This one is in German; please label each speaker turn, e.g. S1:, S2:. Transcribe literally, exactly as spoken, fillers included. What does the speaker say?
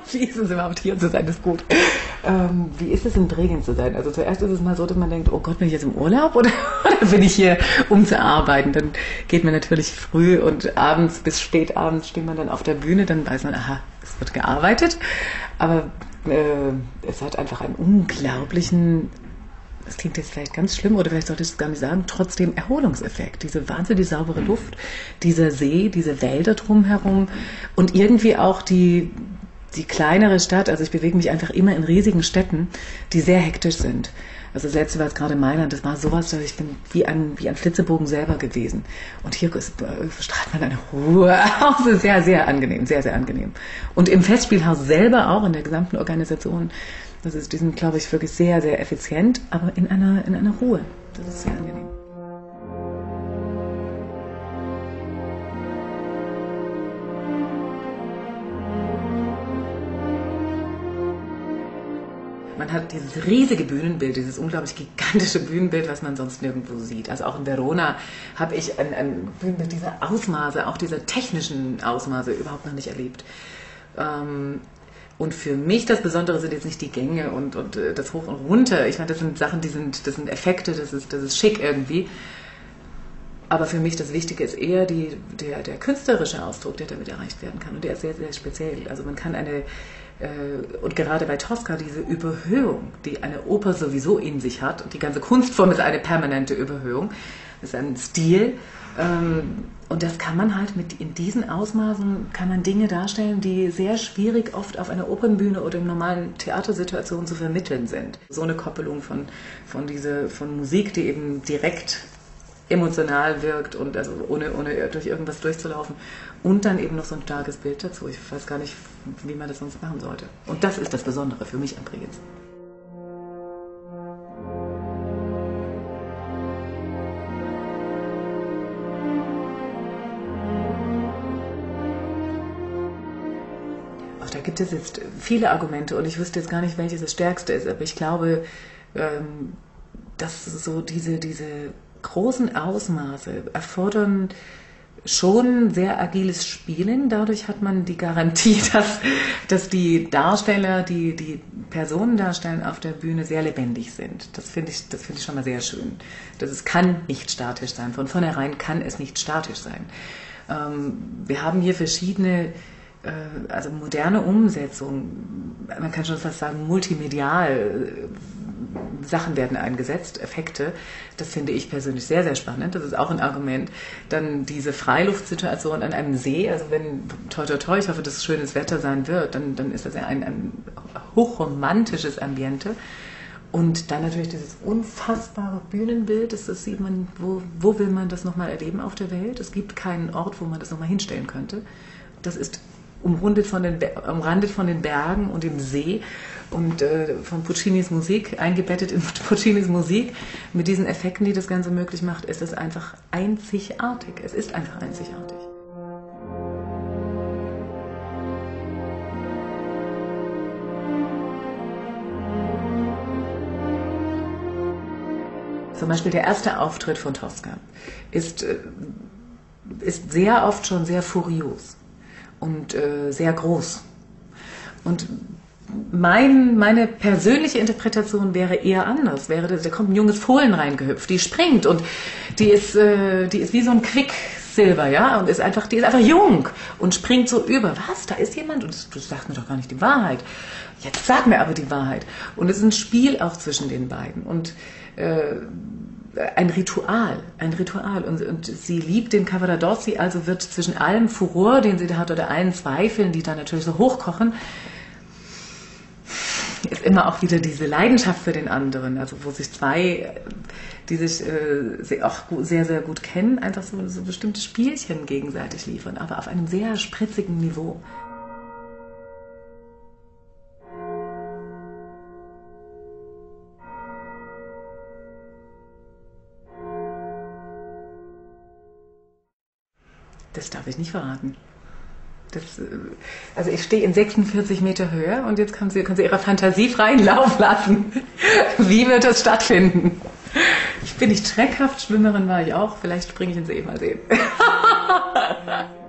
S1: Wie ist es überhaupt, hier zu sein, ist gut. Ähm, wie ist es, in Bregenz zu sein? Also zuerst ist es mal so, dass man denkt, oh Gott, bin ich jetzt im Urlaub oder, oder bin ich hier, um zu arbeiten? Dann geht man natürlich früh und abends bis spät abends steht man dann auf der Bühne, dann weiß man, aha, es wird gearbeitet. Aber äh, es hat einfach einen unglaublichen, das klingt jetzt vielleicht ganz schlimm oder vielleicht sollte ich es gar nicht sagen, trotzdem Erholungseffekt. Diese wahnsinnig saubere Luft, dieser See, diese Wälder drumherum und irgendwie auch die, die kleinere Stadt. Also ich bewege mich einfach immer in riesigen Städten, die sehr hektisch sind. Also das letzte war jetzt gerade Mailand, das war sowas, dass ich bin wie ein, wie ein Flitzebogen selber gewesen. Und hier ist, äh, strahlt man eine Ruhe aus. Das ist sehr, sehr angenehm, sehr, sehr angenehm. Und im Festspielhaus selber auch, in der gesamten Organisation, das ist, die sind, glaube ich, wirklich sehr, sehr effizient, aber in einer, in einer Ruhe. Das ist sehr angenehm. Man hat dieses riesige Bühnenbild, dieses unglaublich gigantische Bühnenbild, was man sonst nirgendwo sieht. Also auch in Verona habe ich ein, ein Bühnenbild dieser Ausmaße, auch dieser technischen Ausmaße überhaupt noch nicht erlebt. Ähm, und für mich das Besondere sind jetzt nicht die Gänge und, und das Hoch und Runter. Ich meine, das sind Sachen, die sind, das sind Effekte, das ist, das ist schick irgendwie. Aber für mich das Wichtige ist eher die, der, der künstlerische Ausdruck, der damit erreicht werden kann. Und der ist sehr, sehr speziell. Also man kann eine, äh, und gerade bei Tosca, diese Überhöhung, die eine Oper sowieso in sich hat, und die ganze Kunstform ist eine permanente Überhöhung, ist ein Stil. Ähm, und das kann man halt mit, in diesen Ausmaßen kann man Dinge darstellen, die sehr schwierig oft auf einer Opernbühne oder in normalen Theatersituationen zu vermitteln sind. So eine Koppelung von, von, diese, von Musik, die eben direkt emotional wirkt und also ohne, ohne durch irgendwas durchzulaufen und dann eben noch so ein starkes Bild dazu. Ich weiß gar nicht, wie man das sonst machen sollte. Und das ist das Besondere für mich an Bregenz. Ach, da gibt es jetzt viele Argumente und ich wüsste jetzt gar nicht, welches das stärkste ist, aber ich glaube, ähm, dass so diese, diese großen Ausmaße erfordern schon sehr agiles Spielen. Dadurch hat man die Garantie, dass, dass die Darsteller, die die Personen darstellen auf der Bühne, sehr lebendig sind. Das finde ich, das finde ich schon mal sehr schön. Das es kann nicht statisch sein. Von vornherein kann es nicht statisch sein. Ähm, wir haben hier verschiedene äh, also moderne Umsetzungen, man kann schon fast sagen multimedial, Sachen werden eingesetzt, Effekte. Das finde ich persönlich sehr, sehr spannend. Das ist auch ein Argument. Dann diese Freiluftsituation an einem See, also wenn, toi, toi, toi, ich hoffe, dass es schönes Wetter sein wird, dann, dann ist das ja ein, ein hochromantisches Ambiente. Und dann natürlich dieses unfassbare Bühnenbild, das, das sieht man, wo, wo will man das nochmal erleben auf der Welt? Es gibt keinen Ort, wo man das nochmal hinstellen könnte. Das ist umrundet von den, umrandet von den Bergen und dem See und äh, von Puccinis Musik, eingebettet in Puccinis Musik. Mit diesen Effekten, die das Ganze möglich macht, ist es einfach einzigartig. Es ist einfach einzigartig. Zum Beispiel der erste Auftritt von Tosca ist, äh, ist sehr oft schon sehr furios und äh, sehr groß. Und mein, meine persönliche Interpretation wäre eher anders. Wäre, da kommt ein junges Fohlen reingehüpft, die springt und die ist, äh, die ist wie so ein Quicksilver, ja, und ist einfach, die ist einfach jung und springt so über. Was? Da ist jemand? Und du sagst mir doch gar nicht die Wahrheit. Jetzt sag mir aber die Wahrheit. Und es ist ein Spiel auch zwischen den beiden und äh, ein Ritual, ein Ritual. Und, und sie liebt den Cavaradossi, also wird zwischen allem Furor, den sie da hat, oder allen Zweifeln, die da natürlich so hochkochen, ist immer auch wieder diese Leidenschaft für den anderen, also wo sich zwei, die sich äh, auch sehr, sehr gut kennen, einfach so, so bestimmte Spielchen gegenseitig liefern, aber auf einem sehr spritzigen Niveau. Das darf ich nicht verraten. Das, also ich stehe in sechsundvierzig Meter Höhe und jetzt können Sie, können Sie Ihrer Fantasie freien Lauf lassen. Wie wird das stattfinden? Ich bin nicht schreckhaft, Schwimmerin war ich auch, vielleicht springe ich ins See, mal sehen.